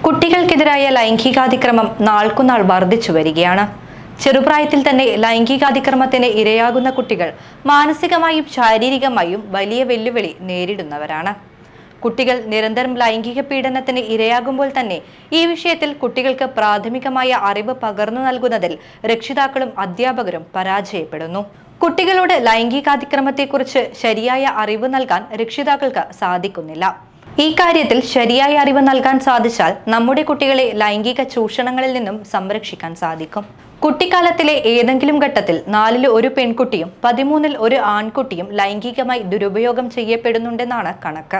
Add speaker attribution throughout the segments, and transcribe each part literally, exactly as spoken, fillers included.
Speaker 1: കുട്ടികൾക്കെതിരായ ലൈംഗികാതിക്രമം നാൾക്കുനാൾ വർദ്ധിച്ചു വരികയാണ്. ചെറുപ്രായത്തിൽ തന്നെ ലൈംഗികാതിക്രമത്തിന് ഇരയാകുന്ന കുട്ടികൾ മാനസികമായും ശാരീരികമായും വലിയ വെല്ലുവിളി നേരിടുന്നവരാണ്. കുട്ടികൾ നിരന്തരം ലൈംഗിക പീഡനത്തിന് ഇരയാകുമ്പോൾ തന്നെ ഈ വിഷയത്തിൽ കുട്ടികൾക്ക് പ്രാഥമികമായ അറിവ് പകർന്നു നൽകുന്നതിൽ രക്ഷിതാക്കളും അധ്യാപകരും പരാജയപ്പെടുന്നു. കുട്ടികളോട് ലൈംഗികാതിക്രമത്തെക്കുറിച്ച് ശരിയായ അറിവ് നൽകാൻ രക്ഷിതാക്കൾക്ക് സാധിക്കുന്നില്ല. ഈ കാര്യത്തിൽ ശരിയായ അറിവ് നൽകാൻ സാധിച്ചാൽ നമ്മുടെ കുട്ടികളെ ലൈംഗിക ചൂഷണങ്ങളിൽ നിന്നും സംരക്ഷിക്കാൻ സാധിക്കും. കുട്ടിക്കാലത്തിലെ ഏതെങ്കിലും ഘട്ടത്തിൽ നാലിൽ ഒരു പെൺകുട്ടിയും പതിമൂന്നിൽ ഒരു ആൺകുട്ടിയും ലൈംഗികമായി ദുരുപയോഗം ചെയ്യപ്പെടുന്നുണ്ടെന്നാണ് കണക്ക്.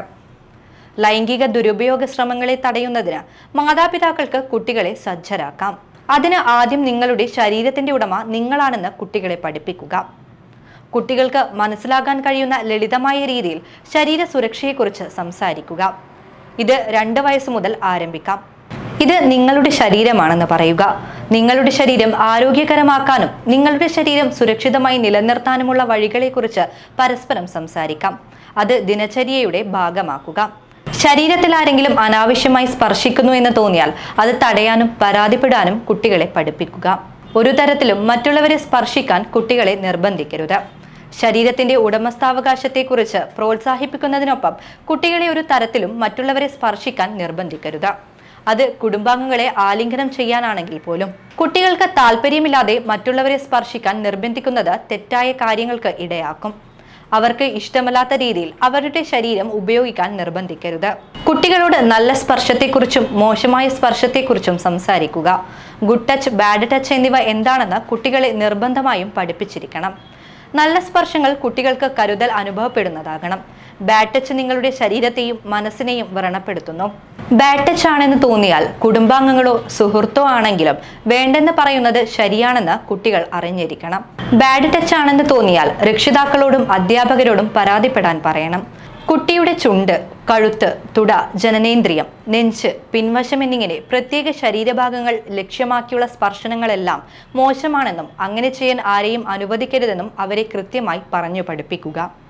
Speaker 1: ലൈംഗിക ദുരുപയോഗ ശ്രമങ്ങളെ തടയുന്നതിന് മാതാപിതാക്കൾക്ക് കുട്ടികളെ സജ്ജരാക്കാം. അതിന് ആദ്യം നിങ്ങളുടെ ശരീരത്തിന്റെ ഉടമ നിങ്ങളാണെന്ന് കുട്ടികളെ പഠിപ്പിക്കുക. കുട്ടികൾക്ക് മനസ്സിലാക്കാൻ കഴിയുന്ന ലളിതമായ രീതിയിൽ ശരീര സുരക്ഷയെക്കുറിച്ച് സംസാരിക്കുക. ഇത് രണ്ട് വയസ്സ് മുതൽ ആരംഭിക്കാം. ഇത് നിങ്ങളുടെ ശരീരമാണെന്ന് പറയുക. നിങ്ങളുടെ ശരീരം ആരോഗ്യകരമാക്കാനും നിങ്ങളുടെ ശരീരം സുരക്ഷിതമായി നിലനിർത്താനുമുള്ള വഴികളെക്കുറിച്ച് പരസ്പരം സംസാരിക്കാം. അത് ദിനചര്യയുടെ ഭാഗമാക്കുക. ശരീരത്തിൽ ആരെങ്കിലും അനാവശ്യമായി സ്പർശിക്കുന്നു എന്ന് തോന്നിയാൽ അത് തടയാനും പരാതിപ്പെടാനും കുട്ടികളെ പഠിപ്പിക്കുക. ഒരു തരത്തിലും മറ്റുള്ളവരെ സ്പർശിക്കാൻ കുട്ടികളെ നിർബന്ധിക്കരുത്. ശരീരത്തിന്റെ ഉടമസ്ഥാവകാശത്തെക്കുറിച്ച് പ്രോത്സാഹിപ്പിക്കുന്നതിനൊപ്പം കുട്ടികളെ ഒരു തരത്തിലും മറ്റുള്ളവരെ സ്പർശിക്കാൻ നിർബന്ധിക്കരുത്. അത് കുടുംബാംഗങ്ങളെ ആലിംഗനം ചെയ്യാനാണെങ്കിൽ പോലും. കുട്ടികൾക്ക് താല്പര്യമില്ലാതെ മറ്റുള്ളവരെ സ്പർശിക്കാൻ നിർബന്ധിക്കുന്നത് തെറ്റായ കാര്യങ്ങൾക്ക് ഇടയാക്കും. അവർക്ക് ഇഷ്ടമല്ലാത്ത രീതിയിൽ അവരുടെ ശരീരം ഉപയോഗിക്കാൻ നിർബന്ധിക്കരുത്. കുട്ടികളോട് നല്ല സ്പർശത്തെക്കുറിച്ചും മോശമായ സ്പർശത്തെക്കുറിച്ചും സംസാരിക്കുക. ഗുഡ് ടച്ച്, ബാഡ് ടച്ച് എന്നിവ എന്താണെന്ന് കുട്ടികളെ നിർബന്ധമായും പഠിപ്പിച്ചിരിക്കണം. നല്ല സ്പർശങ്ങൾ കുട്ടികൾക്ക് കരുതൽ അനുഭവപ്പെടുന്നതാകണം. ബാഡ് ടച്ച് നിങ്ങളുടെ ശരീരത്തെയും മനസ്സിനെയും വ്രണപ്പെടുത്തുന്നു. ബാഡ് ടച്ച് ആണെന്ന് തോന്നിയാൽ കുടുംബാംഗങ്ങളോ സുഹൃത്തോ ആണെങ്കിലും വേണ്ടെന്ന് പറയുന്നത് ശരിയാണെന്ന് കുട്ടികൾ അറിഞ്ഞിരിക്കണം. ബാഡ് ടച്ച് ആണെന്ന് തോന്നിയാൽ രക്ഷിതാക്കളോടും അധ്യാപകരോടും പരാതിപ്പെടാൻ പറയണം. കുട്ടിയുടെ ചുണ്ട്, കഴുത്ത്, തുട, ജനനേന്ദ്രിയം, നെഞ്ച്, പിൻവശം എന്നിങ്ങനെ പ്രത്യേക ശരീരഭാഗങ്ങൾ ലക്ഷ്യമാക്കിയുള്ള സ്പർശനങ്ങളെല്ലാം മോശമാണെന്നും അങ്ങനെ ചെയ്യാൻ ആരെയും അനുവദിക്കരുതെന്നും അവരെ കൃത്യമായി പറഞ്ഞു പഠിപ്പിക്കുക.